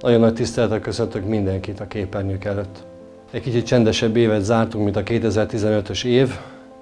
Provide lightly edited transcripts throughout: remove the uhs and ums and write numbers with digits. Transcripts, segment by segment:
Nagyon nagy tisztelettel köszöntök mindenkit a képernyők előtt. Egy kicsit csendesebb évet zártunk, mint a 2015-ös év,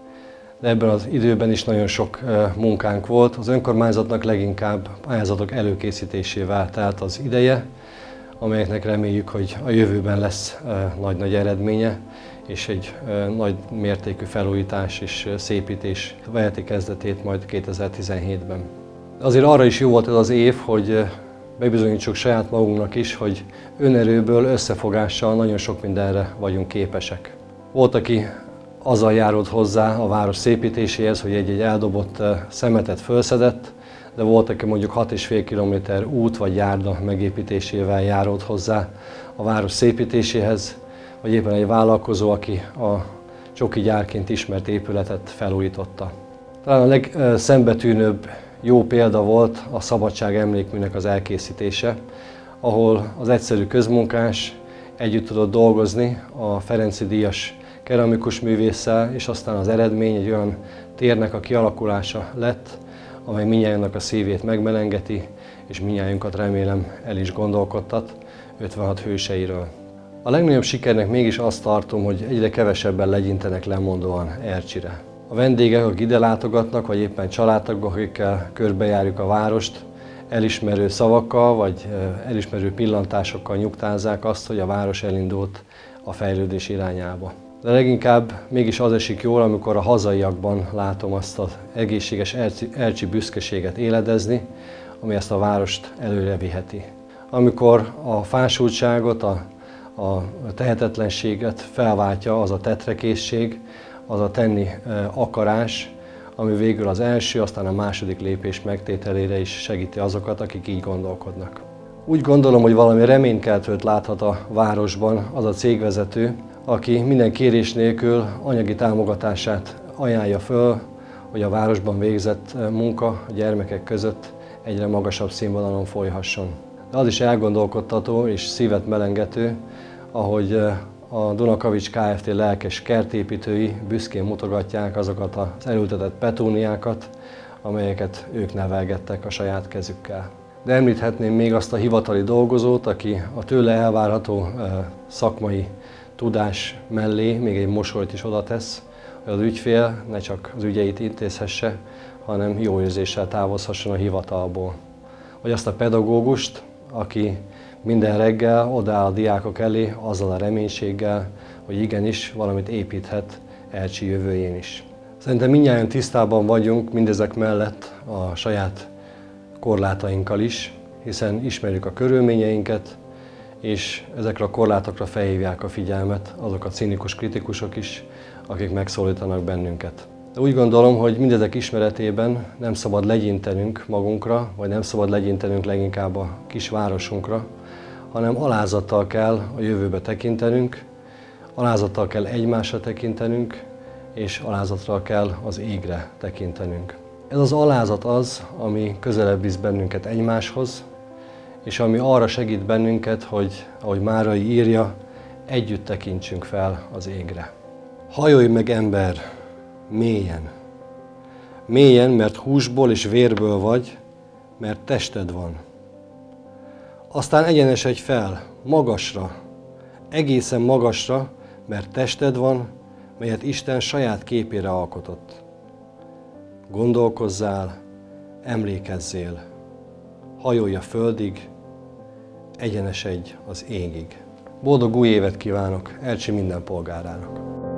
de ebben az időben is nagyon sok munkánk volt. Az önkormányzatnak leginkább pályázatok előkészítésével telt az ideje, amelyeknek reméljük, hogy a jövőben lesz nagy-nagy eredménye, és egy nagy mértékű felújítás és szépítés veheti kezdetét majd 2017-ben. Azért arra is jó volt ez az év, hogy bebizonyítsuk saját magunknak is, hogy önerőből, összefogással nagyon sok mindenre vagyunk képesek. Volt, aki azzal járult hozzá a város szépítéséhez, hogy egy eldobott szemetet felszedett, de volt, aki mondjuk 6,5 km út vagy járda megépítésével járult hozzá a város szépítéséhez, vagy éppen egy vállalkozó, aki a csoki gyárként ismert épületet felújította. Talán a legszembetűnőbb jó példa volt a Szabadság emlékműnek az elkészítése, ahol az egyszerű közmunkás együtt tudott dolgozni a Ferenczy díjas keramikus művésszel, és aztán az eredmény egy olyan térnek a kialakulása lett, amely mindnyájunknak a szívét megmelengeti, és mindnyájunkat remélem el is gondolkodtat 56 hőseiről. A legnagyobb sikernek mégis azt tartom, hogy egyre kevesebben legyintenek lemondóan Ercsire. A vendégek, akik ide látogatnak, vagy éppen családtagok, akikkel körbejárjuk a várost, elismerő szavakkal, vagy elismerő pillantásokkal nyugtázzák azt, hogy a város elindult a fejlődés irányába. De leginkább mégis az esik jól, amikor a hazaiakban látom azt az egészséges ercsi büszkeséget éledezni, ami ezt a várost előre viheti. Amikor a fásultságot, a tehetetlenséget felváltja az a tetrekészség, az a tenni akarás, ami végül az első, aztán a második lépés megtételére is segíti azokat, akik így gondolkodnak. Úgy gondolom, hogy valami reménykeltőt láthat a városban az a cégvezető, aki minden kérés nélkül anyagi támogatását ajánlja föl, hogy a városban végzett munka a gyermekek között egyre magasabb színvonalon folyhasson. De az is elgondolkodtató és szívet melengető, ahogy a Dunakavics Kft. Lelkes kertépítői büszkén mutogatják azokat az elültetett petúniákat, amelyeket ők nevelgettek a saját kezükkel. De említhetném még azt a hivatali dolgozót, aki a tőle elvárható szakmai tudás mellé még egy mosolyt is oda tesz, hogy az ügyfél ne csak az ügyeit intézhesse, hanem jó érzéssel távozhasson a hivatalból. Vagy azt a pedagógust, aki minden reggel odaáll a diákok elé azzal a reménységgel, hogy igenis valamit építhet Ercsi jövőjén is. Szerintem mindnyájan tisztában vagyunk mindezek mellett a saját korlátainkkal is, hiszen ismerjük a körülményeinket, és ezekre a korlátokra felhívják a figyelmet azok a cinikus kritikusok is, akik megszólítanak bennünket. De úgy gondolom, hogy mindezek ismeretében nem szabad legyintenünk magunkra, vagy nem szabad legyintenünk leginkább a kisvárosunkra, hanem alázattal kell a jövőbe tekintenünk, alázattal kell egymásra tekintenünk, és alázattal kell az égre tekintenünk. Ez az alázat az, ami közelebb visz bennünket egymáshoz, és ami arra segít bennünket, hogy, ahogy Márai írja, együtt tekintsünk fel az égre. Hajolj meg, ember, mélyen. Mélyen, mert húsból és vérből vagy, mert tested van. Aztán egyenesedj fel, magasra, egészen magasra, mert tested van, melyet Isten saját képére alkotott. Gondolkozzál, emlékezzél, hajolj a földig, egyenesedj az égig. Boldog új évet kívánok Ercsi minden polgárának!